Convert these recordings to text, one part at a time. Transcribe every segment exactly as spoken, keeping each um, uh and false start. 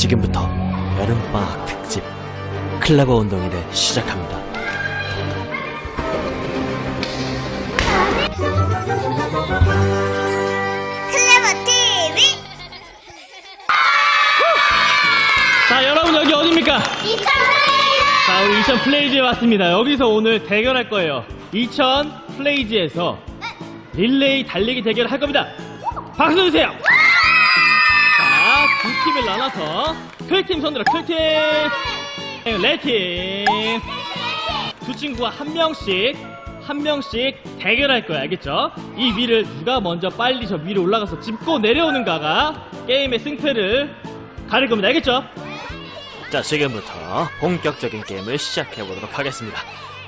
지금부터 여름방학 특집 클레버 운동회를 시작합니다. 클레버티비! 자, 여러분 여기 어딥니까? 이천 플레이즈! 자, 우리 이천 플레이즈에 왔습니다. 여기서 오늘 대결할 거예요. 이천 플레이즈에서 릴레이 달리기 대결을 할 겁니다. 박수 주세요! 자, 두 팀을 나눠서 클팀 손들어, 클팀! 레팀! 두 친구가 한 명씩 한 명씩 대결할 거야, 알겠죠? 이 위를 누가 먼저 빨리 저 위로 올라가서 짚고 내려오는가가 게임의 승패를 가릴 겁니다, 알겠죠? 자, 지금부터 본격적인 게임을 시작해보도록 하겠습니다.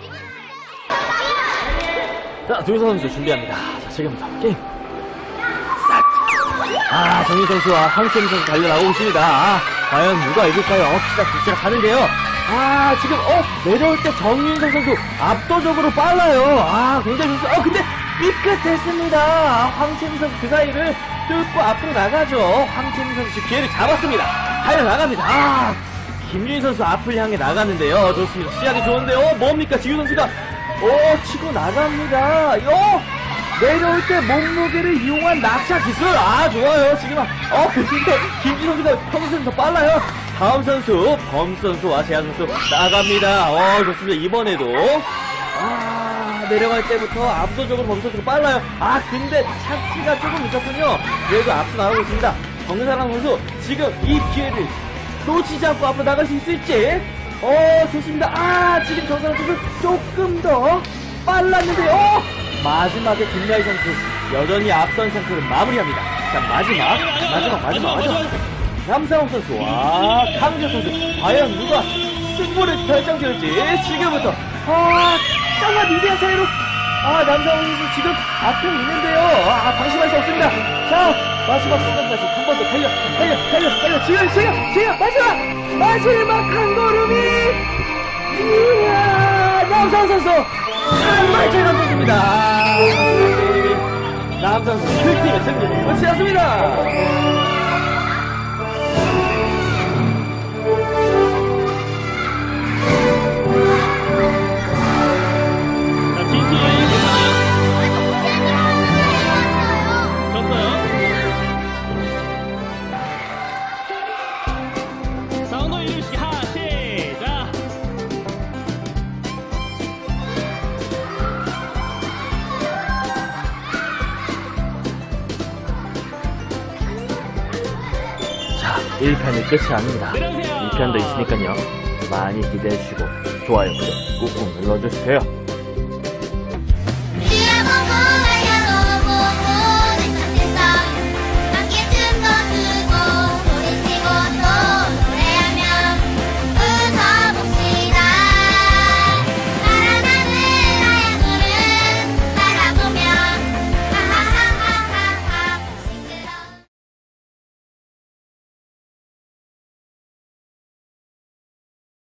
자, 두 선수 준비합니다. 자, 지금부터 게임 스타트! 아, 정인 선수와 황채민 선수 달려나오고 있습니다. 아, 과연 누가 이길까요? 어, 시작, 시작 가는데요. 아, 지금 어 내려올 때 정윤성 선수 압도적으로 빨라요. 아, 굉장히 좋죠. 어, 근데 삐끗했습니다. 아, 황채민 선수 그 사이를 뚫고 앞으로 나가죠. 황채민 선수 기회를 잡았습니다. 달려 나갑니다. 아, 김유인 선수 앞을 향해 나가는데요. 좋습니다. 시작이 좋은데요. 어, 뭡니까? 지유 선수가 어 치고 나갑니다. 어 내려올 때 몸무게를 이용한 낙차 기술. 아, 좋아요. 지금 어 근데 김유인 선수가 평소에 더 빨라요. 다음 선수 범 선수와 재한 선수 나갑니다. 어, 좋습니다. 이번에도 아, 내려갈 때부터 압도적으로 범 선수가 빨라요. 아, 근데 착지가 조금 늦었군요. 그래도 앞서 나가고 있습니다. 정사랑 선수 지금 이 기회를 놓치지 않고 앞으로 나갈 수 있을지. 어, 좋습니다. 아, 지금 정사랑 선수 조금 더 빨랐는데요. 어, 마지막에 김야희 선수 여전히 앞선 상태로 마무리합니다. 자, 마지막 마지막 마지막 마지막 남상욱 선수와 강재 선수, 과연 누가 승부를 결정지을지. 지금부터 아, 정말 미세한 차이로 아, 남상욱 선수 지금 앞에 있는데요. 아, 방심할 수 없습니다. 자, 마지막 순간까지 한 번 더 달려 달려 달려 달려 지금 지금 지금 마지막 마지막 한 걸음이 이야, 남상욱 선수 정말 대단했습니다. 남상욱 선수 그 팀의 승리를 끝이었습니다. 일 편이 끝이 아닙니다. 이 편도 있으니까요. 많이 기대해주시고 좋아요, 구독 꾹꾹 눌러주세요.